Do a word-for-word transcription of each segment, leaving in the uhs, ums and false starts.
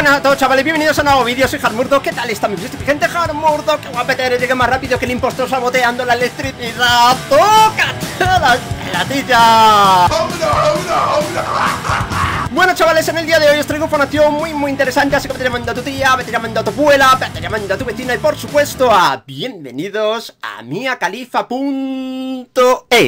buenas a todos, chavales, bienvenidos a un nuevo vídeo. Soy Harmurdo, ¿qué tal está mi gente? Harmurdo, que guapete eres, llegué más rápido que el impostor saboteando la electricidad. ¡Tócate la latilla! Bueno, chavales, en el día de hoy os traigo información muy muy interesante, así que vete llamando a tu tía, vete llamando a tu abuela, vete llamando a tu vecina y por supuesto a bienvenidos a mia khalifa punto e.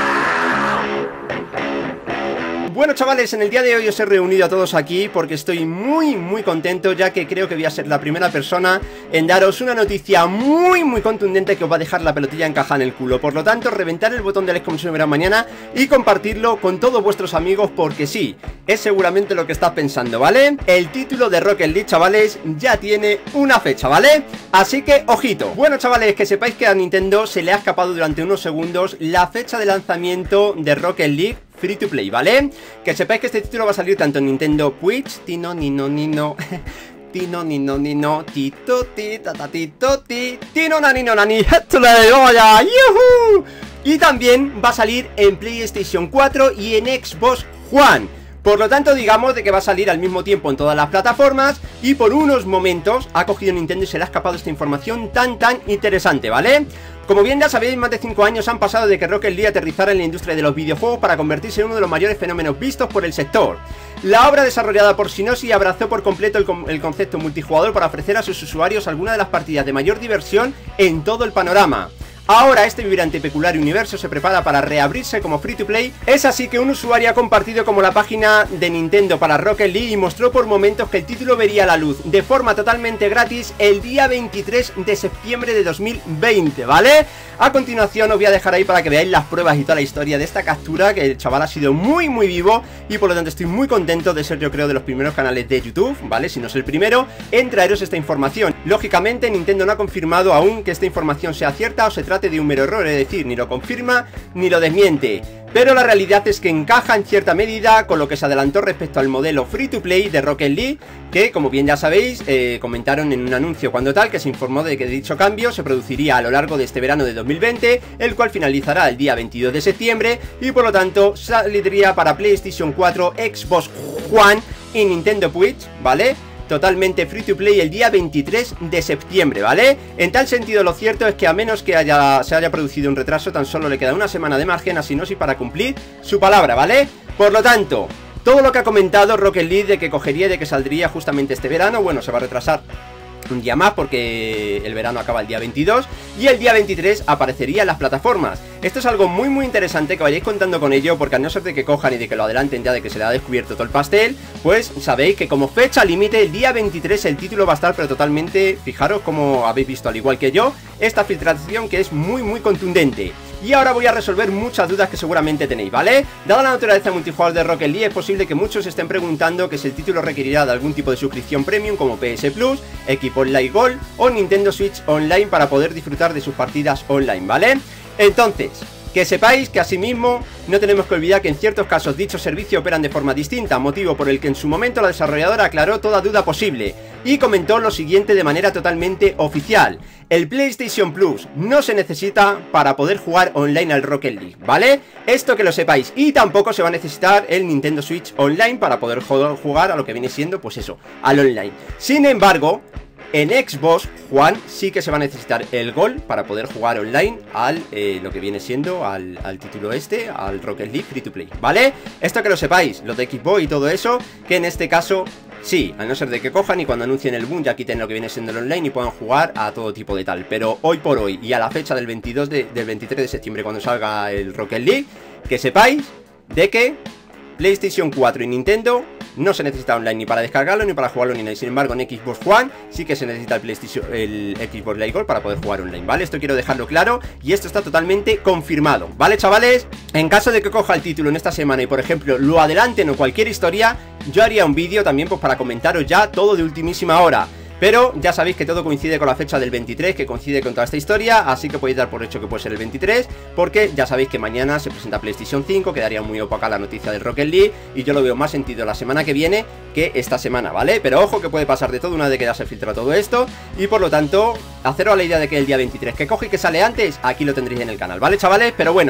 Bueno, chavales, en el día de hoy os he reunido a todos aquí porque estoy muy muy contento, ya que creo que voy a ser la primera persona en daros una noticia muy muy contundente que os va a dejar la pelotilla encajada en el culo. Por lo tanto, reventar el botón de like como se verá mañana y compartirlo con todos vuestros amigos, porque sí, es seguramente lo que estás pensando, ¿vale? El título de Rocket League, chavales, ya tiene una fecha, ¿vale? Así que, ojito. Bueno, chavales, que sepáis que a Nintendo se le ha escapado durante unos segundos la fecha de lanzamiento de Rocket League Free to Play, ¿vale? Que sepáis que este título va a salir tanto en Nintendo Switch, Tino, Nino, Nino, Tino, Nino, Nino, Tito, ti, tata, tito, ti, Tino, nanino, nani, esto le digo ya, ¡yuhu! Y también va a salir en PlayStation cuatro y en Xbox One. Por lo tanto, digamos de que va a salir al mismo tiempo en todas las plataformas. Y por unos momentos ha cogido Nintendo y se le ha escapado esta información tan tan interesante, ¿vale? Como bien ya sabéis, más de cinco años han pasado de que Rocket League aterrizara en la industria de los videojuegos para convertirse en uno de los mayores fenómenos vistos por el sector. La obra desarrollada por Synology abrazó por completo el, con el concepto multijugador para ofrecer a sus usuarios algunas de las partidas de mayor diversión en todo el panorama. Ahora este vibrante y peculiar universo se prepara para reabrirse como free to play. Es así que un usuario ha compartido como la página de Nintendo para Rocket League y mostró por momentos que el título vería la luz de forma totalmente gratis el día veintitrés de septiembre de dos mil veinte, ¿vale? A continuación os voy a dejar ahí para que veáis las pruebas y toda la historia de esta captura, que el chaval ha sido muy muy vivo y por lo tanto estoy muy contento de ser, yo creo, de los primeros canales de YouTube, ¿vale? Si no es el primero, en traeros esta información. Lógicamente Nintendo no ha confirmado aún que esta información sea cierta o se trata de un mero error, es decir, ni lo confirma ni lo desmiente. Pero la realidad es que encaja en cierta medida con lo que se adelantó respecto al modelo free to play de Rocket League, que como bien ya sabéis, eh, comentaron en un anuncio cuando tal, que se informó de que dicho cambio se produciría a lo largo de este verano de dos mil veinte, el cual finalizará el día veintidós de septiembre y por lo tanto saldría para PlayStation cuatro, Xbox One y Nintendo Switch, ¿vale? Totalmente free to play el día veintitrés de septiembre, ¿vale? En tal sentido, lo cierto es que a menos que haya, se haya producido un retraso, tan solo le queda una semana de margen a Synology para cumplir su palabra, ¿vale? Por lo tanto, todo lo que ha comentado Rocket League de que cogería y de que saldría justamente este verano, bueno, se va a retrasar un día más porque el verano acaba el día veintidós y el día veintitrés aparecería en las plataformas. Esto es algo muy muy interesante, que vayáis contando con ello, porque a no ser de que cojan y de que lo adelanten ya de que se le ha descubierto todo el pastel, pues sabéis que como fecha límite el día veintitrés el título va a estar, pero totalmente, fijaros como habéis visto al igual que yo, esta filtración que es muy muy contundente. Y ahora voy a resolver muchas dudas que seguramente tenéis, ¿vale? Dada la naturaleza multijugador de Rocket League, es posible que muchos estén preguntando que si el título requerirá de algún tipo de suscripción premium como P S Plus, Equipo Online Gold o Nintendo Switch Online para poder disfrutar de sus partidas online, ¿vale? Entonces, que sepáis que asimismo no tenemos que olvidar que en ciertos casos dichos servicios operan de forma distinta, motivo por el que en su momento la desarrolladora aclaró toda duda posible y comentó lo siguiente de manera totalmente oficial: el PlayStation Plus no se necesita para poder jugar online al Rocket League, ¿vale? Esto que lo sepáis, y tampoco se va a necesitar el Nintendo Switch Online para poder jugar a lo que viene siendo, pues eso, al online. Sin embargo, en Xbox One sí que se va a necesitar el Gold para poder jugar online al, eh, lo que viene siendo al, al título este, al Rocket League Free to Play, ¿vale? Esto que lo sepáis, lo de Xbox y todo eso, que en este caso sí, a no ser de que cojan y cuando anuncien el boom ya quiten lo que viene siendo el online y puedan jugar a todo tipo de tal. Pero hoy por hoy y a la fecha del veintidós de, del veintitrés de septiembre, cuando salga el Rocket League, que sepáis de que PlayStation cuatro y Nintendo no se necesita online ni para descargarlo ni para jugarlo ni nada. Sin embargo, en Xbox One sí que se necesita el PlayStation, el Xbox Live Gold para poder jugar online, ¿vale? Esto quiero dejarlo claro y esto está totalmente confirmado, ¿vale, chavales? En caso de que coja el título en esta semana y, por ejemplo, lo adelanten o cualquier historia, yo haría un vídeo también pues para comentaros ya todo de ultimísima hora. Pero ya sabéis que todo coincide con la fecha del veintitrés, que coincide con toda esta historia, así que podéis dar por hecho que puede ser el veintitrés, porque ya sabéis que mañana se presenta PlayStation cinco, quedaría muy opaca la noticia del Rocket League, y yo lo veo más sentido la semana que viene que esta semana, ¿vale? Pero ojo que puede pasar de todo una vez que ya se filtra todo esto, y por lo tanto, haceros a la idea de que el día veintitrés que coge y que sale antes, aquí lo tendréis en el canal, ¿vale, chavales? Pero bueno,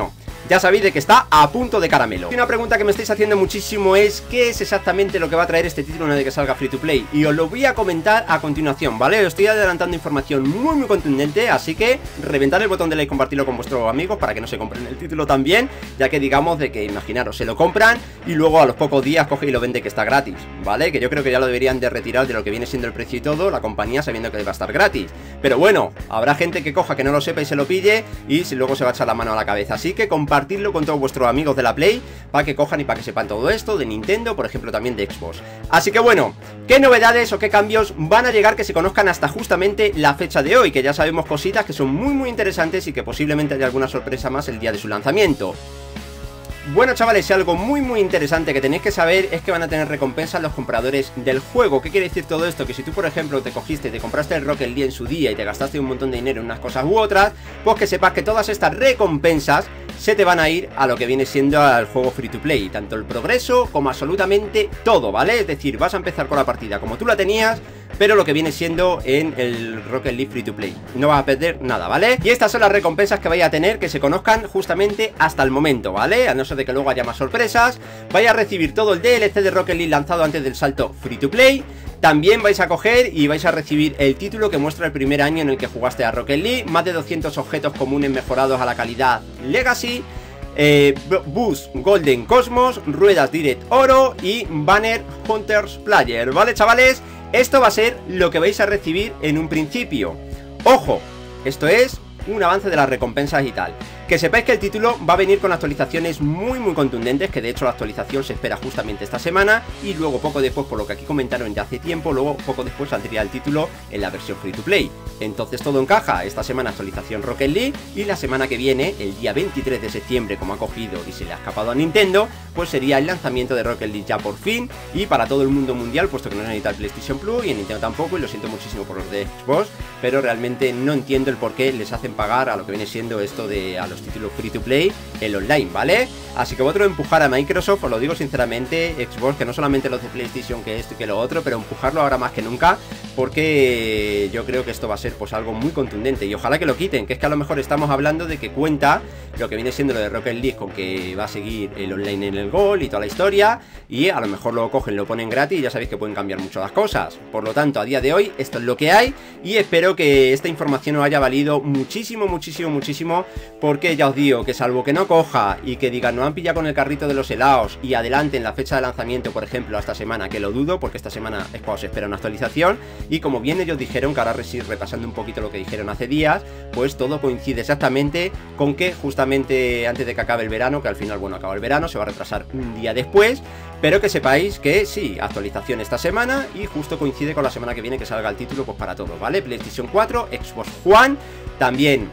ya sabéis de que está a punto de caramelo. Y una pregunta que me estáis haciendo muchísimo es ¿qué es exactamente lo que va a traer este título una vez que salga free to play? Y os lo voy a comentar a continuación, ¿vale? Os estoy adelantando información muy muy contundente, así que reventad el botón de like y compartirlo con vuestros amigos para que no se compren el título también, ya que digamos de que, imaginaros, se lo compran y luego a los pocos días coge y lo vende que está gratis, ¿vale? Que yo creo que ya lo deberían de retirar de lo que viene siendo el precio y todo, la compañía, sabiendo que va a estar gratis. Pero bueno, habrá gente que coja que no lo sepa y se lo pille y si luego se va a echar la mano a la cabeza, así que compartidlo con todos vuestros amigos de la Play para que cojan y para que sepan todo esto de Nintendo, por ejemplo también de Xbox. Así que bueno, ¿qué novedades o qué cambios van a llegar que se conozcan hasta justamente la fecha de hoy? Que ya sabemos cositas que son muy muy interesantes y que posiblemente haya alguna sorpresa más el día de su lanzamiento. Bueno chavales, algo muy muy interesante que tenéis que saber es que van a tener recompensas los compradores del juego. ¿Qué quiere decir todo esto? Que si tú por ejemplo te cogiste y te compraste el Rocket League en su día y te gastaste un montón de dinero en unas cosas u otras, pues que sepas que todas estas recompensas se te van a ir a lo que viene siendo al juego free to play, tanto el progreso como absolutamente todo, ¿vale? Es decir, vas a empezar con la partida como tú la tenías, pero lo que viene siendo en el Rocket League free to play, no vas a perder nada, ¿vale? Y estas son las recompensas que vais a tener, que se conozcan justamente hasta el momento, ¿vale? A no ser de que luego haya más sorpresas. Vais a recibir todo el D L C de Rocket League lanzado antes del salto free to play. También vais a coger y vais a recibir el título que muestra el primer año en el que jugaste a Rocket League, más de doscientos objetos comunes mejorados a la calidad Legacy, eh, Boost Golden Cosmos, ruedas Direct Oro y Banner Hunters Player, ¿vale chavales? Esto va a ser lo que vais a recibir en un principio. Ojo, esto es un avance de las recompensas y tal. Que sepáis que el título va a venir con actualizaciones muy muy contundentes, que de hecho la actualización se espera justamente esta semana y luego poco después, por lo que aquí comentaron ya hace tiempo, luego poco después saldría el título en la versión free to play. Entonces todo encaja, esta semana actualización Rocket League y la semana que viene, el día veintitrés de septiembre, como ha cogido y se le ha escapado a Nintendo, pues sería el lanzamiento de Rocket League ya por fin y para todo el mundo mundial, puesto que no necesita el PlayStation Plus y en Nintendo tampoco, y lo siento muchísimo por los de Xbox, pero realmente no entiendo el por qué les hacen pagar a lo que viene siendo esto de a los títulos free to play el online, ¿vale? Así que vosotros empujar a Microsoft, os lo digo sinceramente, Xbox, que no solamente los de PlayStation, que esto y que lo otro, pero empujarlo ahora más que nunca, porque yo creo que esto va a ser pues algo muy contundente y ojalá que lo quiten, que es que a lo mejor estamos hablando de que cuenta lo que viene siendo lo de Rocket League con que va a seguir el online en el gol y toda la historia, y a lo mejor lo cogen, lo ponen gratis y ya sabéis que pueden cambiar mucho las cosas. Por lo tanto, a día de hoy esto es lo que hay y espero que esta información os haya valido muchísimo, muchísimo, muchísimo, porque ya os digo que salvo que no coja y que digan no han pillado con el carrito de los helados y adelanten la fecha de lanzamiento, por ejemplo, a esta semana, que lo dudo, porque esta semana es cuando se espera una actualización, y como bien ellos dijeron, que ahora repasando un poquito lo que dijeron hace días, pues todo coincide exactamente con que justamente antes de que acabe el verano, que al final, bueno, acaba el verano, se va a retrasar un día después, pero que sepáis que sí, actualización esta semana y justo coincide con la semana que viene que salga el título pues para todos, ¿vale? PlayStation cuatro, Xbox One, también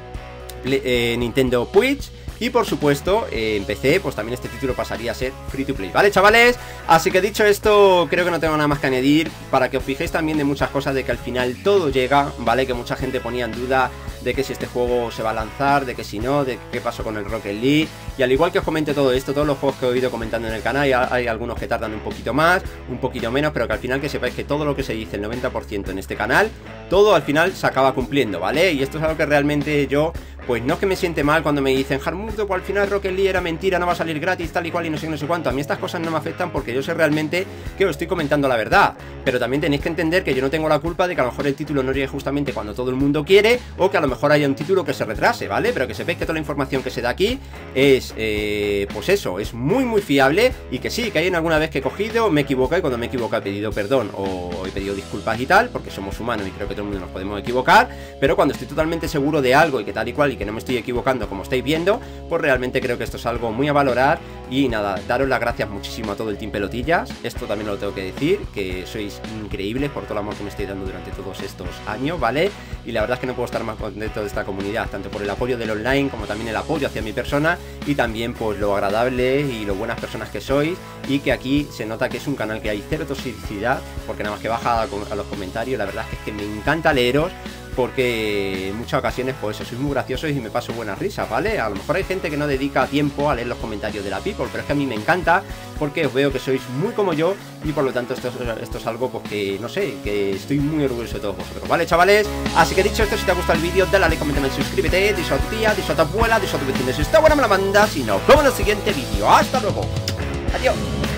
eh, Nintendo Switch. Y por supuesto, eh, en P C, pues también este título pasaría a ser free to play, ¿vale, chavales? Así que dicho esto, creo que no tengo nada más que añadir, para que os fijéis también de muchas cosas, de que al final todo llega, ¿vale? Que mucha gente ponía en duda de que si este juego se va a lanzar, de que si no, de qué pasó con el Rocket League. Y al igual que os comento todo esto, todos los juegos que he ido comentando en el canal, hay, hay algunos que tardan un poquito más, un poquito menos, pero que al final que sepáis que todo lo que se dice, el noventa por ciento en este canal, todo al final se acaba cumpliendo, ¿vale? Y esto es algo que realmente yo... Pues no es que me siente mal cuando me dicen Harmuto, pues al final Rocket League era mentira, no va a salir gratis, tal y cual y no sé no sé cuánto. A mí estas cosas no me afectan porque yo sé realmente que os estoy comentando la verdad. Pero también tenéis que entender que yo no tengo la culpa de que a lo mejor el título no llegue justamente cuando todo el mundo quiere, o que a lo mejor haya un título que se retrase, ¿vale? Pero que sepáis que toda la información que se da aquí es, eh, pues eso, es muy muy fiable. Y que sí, que hay en alguna vez que he cogido, me he equivocado y cuando me he equivocado he pedido perdón o he pedido disculpas y tal, porque somos humanos y creo que todo el mundo nos podemos equivocar. Pero cuando estoy totalmente seguro de algo y que tal y cual y que no me estoy equivocando como estáis viendo, pues realmente creo que esto es algo muy a valorar. Y nada, daros las gracias muchísimo a todo el Team Pelotillas, esto también lo tengo que decir, que sois increíbles por todo el amor que me estáis dando durante todos estos años, ¿vale? Y la verdad es que no puedo estar más contento de esta comunidad, tanto por el apoyo del online como también el apoyo hacia mi persona, y también pues lo agradable y lo buenas personas que sois, y que aquí se nota que es un canal que hay cero toxicidad, porque nada más que baja a los comentarios, la verdad es que, es que me encanta leeros, porque en muchas ocasiones pues eso, sois muy graciosos y me paso buenas risas, ¿vale? A lo mejor hay gente que no dedica tiempo a leer los comentarios de la people, pero es que a mí me encanta porque os veo que sois muy como yo y por lo tanto esto, esto es algo pues que, no sé, que estoy muy orgulloso de todos vosotros, ¿vale, chavales? Así que dicho esto, si te ha gustado el vídeo, dale a like, coméntame, suscríbete, díselo a tu tía, díselo a tu abuela, díselo a tu vecino, si está buena me la mandas y nos vemos en el siguiente vídeo. ¡Hasta luego! ¡Adiós!